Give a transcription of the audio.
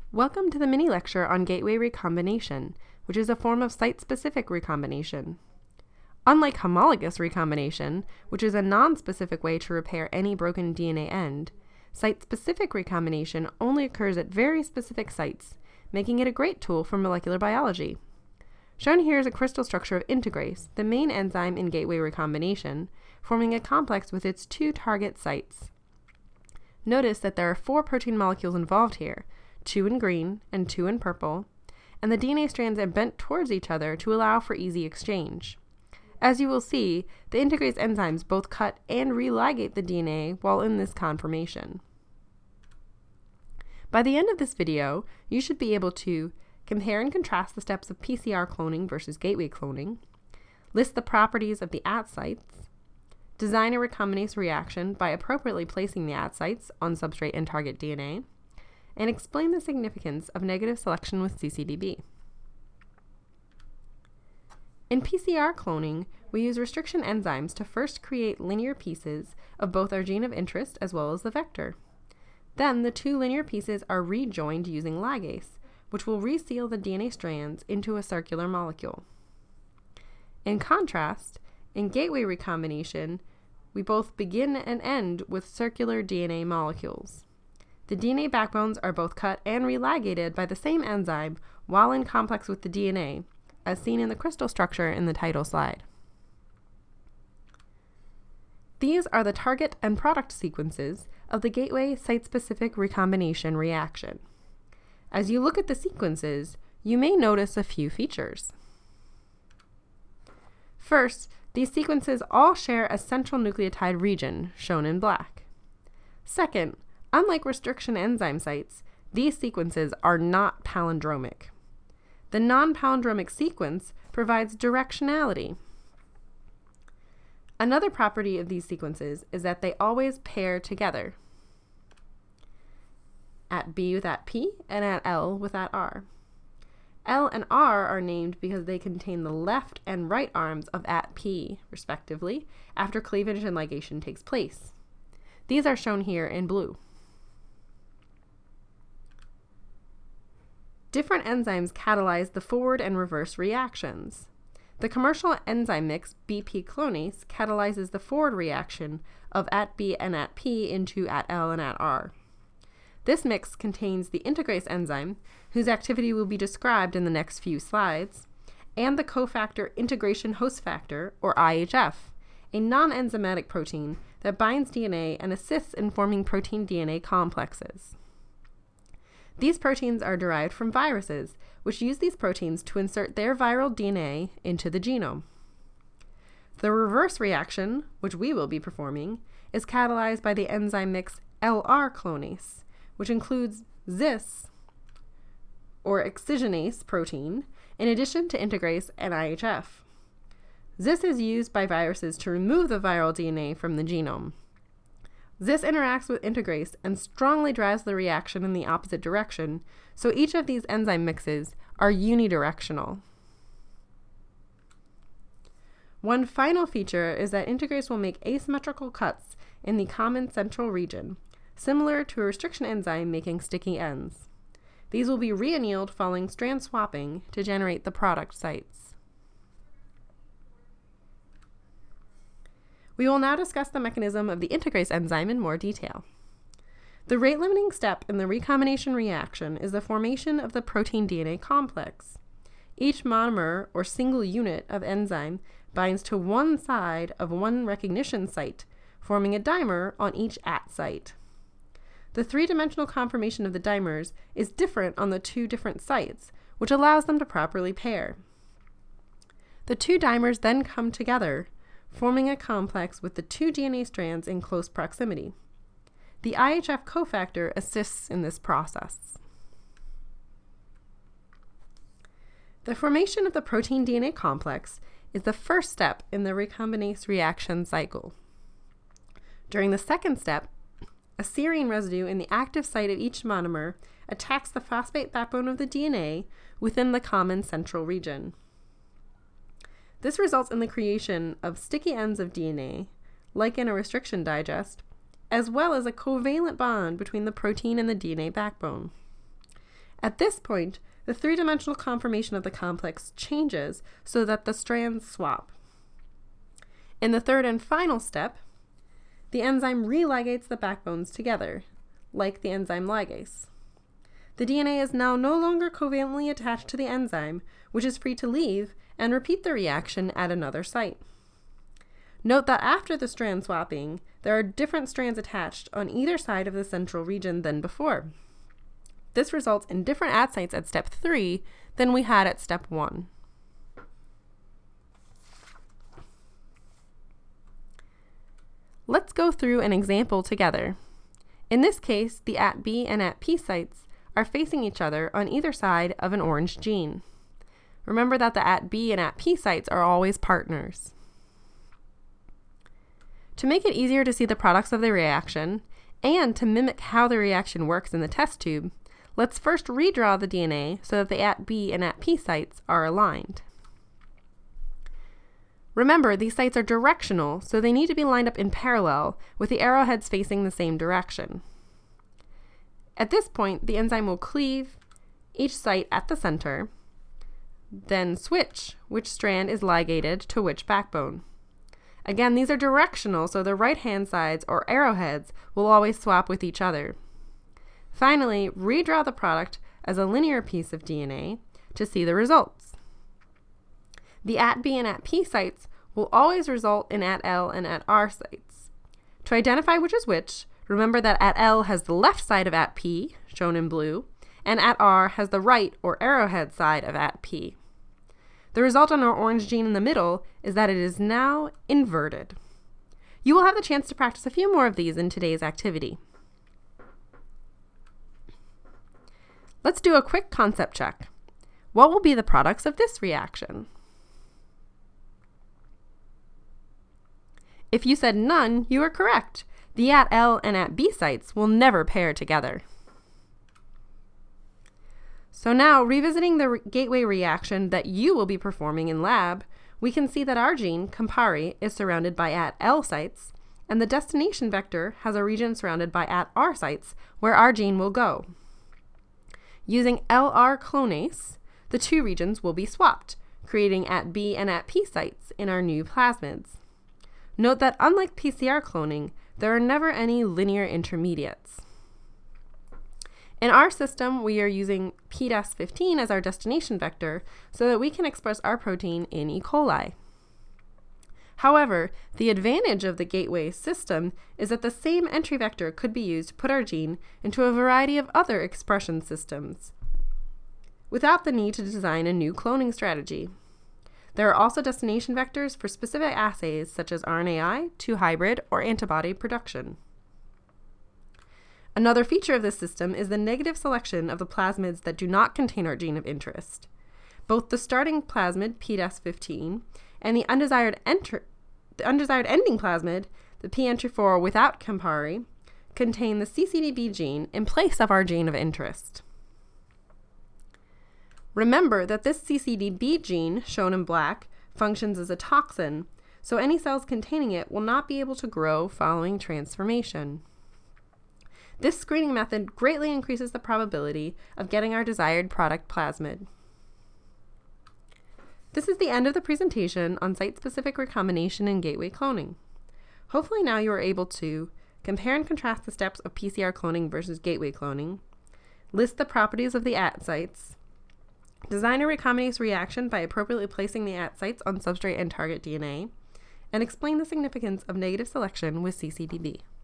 Welcome to the mini-lecture on gateway recombination, which is a form of site-specific recombination. Unlike homologous recombination, which is a non-specific way to repair any broken DNA end, site-specific recombination only occurs at very specific sites, making it a great tool for molecular biology. Shown here is a crystal structure of integrase, the main enzyme in gateway recombination, forming a complex with its two target sites. Notice that there are 4 protein molecules involved here, 2 in green and 2 in purple, and the DNA strands are bent towards each other to allow for easy exchange. As you will see, the integrase enzymes both cut and religate the DNA while in this conformation. By the end of this video, you should be able to compare and contrast the steps of PCR cloning versus gateway cloning, list the properties of the at sites, design a recombinase reaction by appropriately placing the at sites on substrate and target DNA, and explain the significance of negative selection with cccDB. In PCR cloning, we use restriction enzymes to first create linear pieces of both our gene of interest as well as the vector. Then the 2 linear pieces are rejoined using ligase, which will reseal the DNA strands into a circular molecule. In contrast, in gateway recombination, we both begin and end with circular DNA molecules. The DNA backbones are both cut and religated by the same enzyme while in complex with the DNA, as seen in the crystal structure in the title slide. These are the target and product sequences of the gateway site-specific recombination reaction. As you look at the sequences, you may notice a few features. First, these sequences all share a central nucleotide region, shown in black. Second, unlike restriction enzyme sites, these sequences are not palindromic. The non-palindromic sequence provides directionality. Another property of these sequences is that they always pair together, at B with at P and at L with at R. L and R are named because they contain the left and right arms of at P, respectively, after cleavage and ligation takes place. These are shown here in blue. Different enzymes catalyze the forward and reverse reactions. The commercial enzyme mix BP clonase catalyzes the forward reaction of at B and at P into at L and at R. This mix contains the integrase enzyme, whose activity will be described in the next few slides, and the cofactor integration host factor, or IHF, a non-enzymatic protein that binds DNA and assists in forming protein-DNA complexes. These proteins are derived from viruses, which use these proteins to insert their viral DNA into the genome. The reverse reaction, which we will be performing, is catalyzed by the enzyme mix LR clonase, which includes cis, or excisionase protein, in addition to integrase and IHF. Cis is used by viruses to remove the viral DNA from the genome. Cis interacts with integrase and strongly drives the reaction in the opposite direction, so each of these enzyme mixes are unidirectional. One final feature is that integrase will make asymmetrical cuts in the common central region, similar to a restriction enzyme making sticky ends. These will be reannealed following strand swapping to generate the product sites. We will now discuss the mechanism of the integrase enzyme in more detail. The rate-limiting step in the recombination reaction is the formation of the protein-DNA complex. Each monomer or single unit of enzyme binds to one side of one recognition site, forming a dimer on each at site. The 3-dimensional conformation of the dimers is different on the 2 different sites, which allows them to properly pair. The 2 dimers then come together, forming a complex with the 2 DNA strands in close proximity. The IHF cofactor assists in this process. The formation of the protein-DNA complex is the first step in the recombinase reaction cycle. During the second step, a serine residue in the active site of each monomer attacks the phosphate backbone of the DNA within the common central region. This results in the creation of sticky ends of DNA, like in a restriction digest, as well as a covalent bond between the protein and the DNA backbone. At this point, the three-dimensional conformation of the complex changes so that the strands swap. In the third and final step, the enzyme religates the backbones together, like the enzyme ligase. The DNA is now no longer covalently attached to the enzyme, which is free to leave and repeat the reaction at another site. Note that after the strand swapping, there are different strands attached on either side of the central region than before. This results in different at sites at step 3 than we had at step 1. Let's go through an example together. In this case, the at B and at P sites are facing each other on either side of an orange gene. Remember that the at B and at P sites are always partners. To make it easier to see the products of the reaction, and to mimic how the reaction works in the test tube, let's first redraw the DNA so that the at B and at P sites are aligned. Remember, these sites are directional, so they need to be lined up in parallel, with the arrowheads facing the same direction. At this point, the enzyme will cleave each site at the center, then switch which strand is ligated to which backbone. Again, these are directional, so the right-hand sides, or arrowheads, will always swap with each other. Finally, redraw the product as a linear piece of DNA to see the results. The at B and at P sites will always result in at L and at R sites. To identify which is which, remember that at L has the left side of at P, shown in blue, and at R has the right, or arrowhead side of at P. The result on our orange gene in the middle is that it is now inverted. You will have the chance to practice a few more of these in today's activity. Let's do a quick concept check. What will be the products of this reaction? If you said none, you are correct. The at L and at B sites will never pair together. So now, revisiting the gateway reaction that you will be performing in lab, we can see that our gene, Campari, is surrounded by at L sites, and the destination vector has a region surrounded by at R sites where our gene will go. Using LR clonase, the two regions will be swapped, creating at B and at P sites in our new plasmids. Note that unlike PCR cloning, there are never any linear intermediates. In our system, we are using PDAS15 as our destination vector so that we can express our protein in E. coli. However, the advantage of the gateway system is that the same entry vector could be used to put our gene into a variety of other expression systems without the need to design a new cloning strategy. There are also destination vectors for specific assays such as RNAi, 2-hybrid, or antibody production. Another feature of this system is the negative selection of the plasmids that do not contain our gene of interest. Both the starting plasmid, PDAS15, and the undesired ending plasmid, the P-entry4 without Campari, contain the CCDB gene in place of our gene of interest. Remember that this CCDB gene, shown in black, functions as a toxin, so any cells containing it will not be able to grow following transformation. This screening method greatly increases the probability of getting our desired product plasmid. This is the end of the presentation on site-specific recombination and gateway cloning. Hopefully now you are able to compare and contrast the steps of PCR cloning versus gateway cloning, list the properties of the at sites, design a recombinase reaction by appropriately placing the at sites on substrate and target DNA, and explain the significance of negative selection with CCDB.